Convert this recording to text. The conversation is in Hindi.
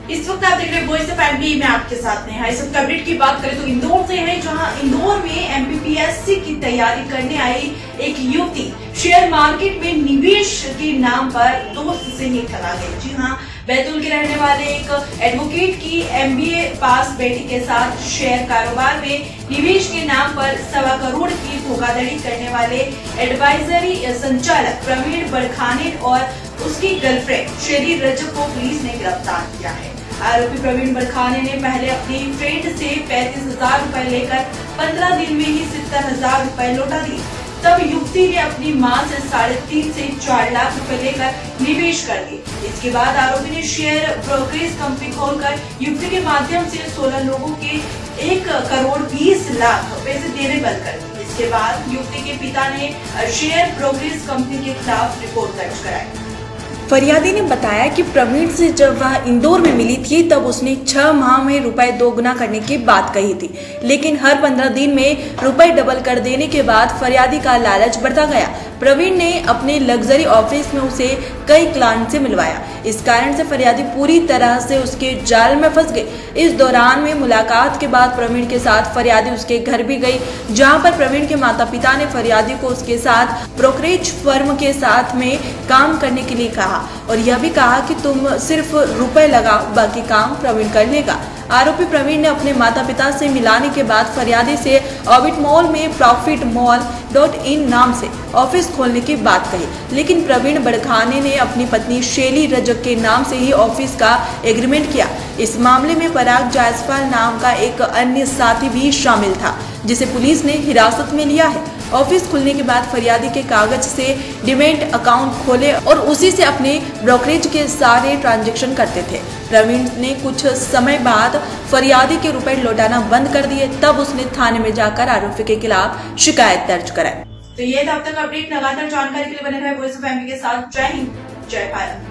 इस वक्त आप देख रहे हैं वॉइस ऑफ एमपी में आपके साथ हैं। इस वक्त अपडेट की बात करें तो इंदौर से है, जहां इंदौर में एमपीपीएससी की तैयारी करने आई एक युवती शेयर मार्केट में निवेश के नाम पर दोस्त से ही ठगा गई। जी हां, बैतूल के रहने वाले एक एडवोकेट की एमबीए पास बेटी के साथ शेयर कारोबार में निवेश के नाम पर 1.25 करोड़ की धोखाधड़ी करने वाले एडवाइजरी संचालक प्रवीण बड़खाने और उसकी गर्लफ्रेंड शेरी रजक को पुलिस ने गिरफ्तार किया है। आरोपी प्रवीण बड़खाने ने पहले अपनी फ्रेंड से 35,000 रुपए लेकर 15 दिन में ही 70,000 रुपए लौटा दिए। तब युवती ने अपनी मां से 3.5 से 4 लाख रुपए लेकर निवेश कर दिए। इसके बाद आरोपी ने शेयर ब्रोकरेज कंपनी खोलकर युवती के माध्यम से 16 लोगों के 1 करोड़ 20 लाख पैसे देने बंद कर दिए। इसके बाद युवती के पिता ने शेयर ब्रोकरेज कंपनी के खिलाफ रिपोर्ट दर्ज कराई। फरियादी ने बताया कि प्रवीण से जब वह इंदौर में मिली थी तब उसने 6 माह में रुपए दोगुना करने की बात कही थी, लेकिन हर 15 दिन में रुपए डबल कर देने के बाद फरियादी का लालच बढ़ता गया। प्रवीण ने अपने लग्जरी ऑफिस में उसे कई क्लाइंट से मिलवाया। इस कारण से फरियादी पूरी तरह से उसके जाल में फंस गई। इस दौरान में मुलाकात के बाद प्रवीण के साथ फरियादी उसके घर भी गई, जहां पर प्रवीण के माता पिता ने फरियादी को उसके साथ ब्रोकरेज फर्म के साथ में काम करने के लिए कहा और यह भी कहा कि तुम सिर्फ रुपए लगाओ, बाकी काम प्रवीण कर लेगा। आरोपी प्रवीण ने अपने माता पिता से मिलाने के बाद फरियादी से ऑर्बिट मॉल में profitmall.in नाम से ऑफिस खोलने की बात कही, लेकिन प्रवीण बड़खाने ने अपनी पत्नी शेली रजक के नाम से ही ऑफिस का एग्रीमेंट किया। इस मामले में पराग जायसवाल नाम का एक अन्य साथी भी शामिल था, जिसे पुलिस ने हिरासत में लिया है। ऑफिस खुलने के बाद फरियादी के कागज से डिमेट अकाउंट खोले और उसी से अपने ब्रोकरेज के सारे ट्रांजैक्शन करते थे। प्रवीण ने कुछ समय बाद फरियादी के रुपए लौटाना बंद कर दिए, तब उसने थाने में जाकर आरोपी के खिलाफ शिकायत दर्ज कराई। तो ये था अब तक अपडेट। लगातार जानकारी के लिए बने रहे वॉइस ऑफ एमपी के साथ। जय हिंद, जय भारत।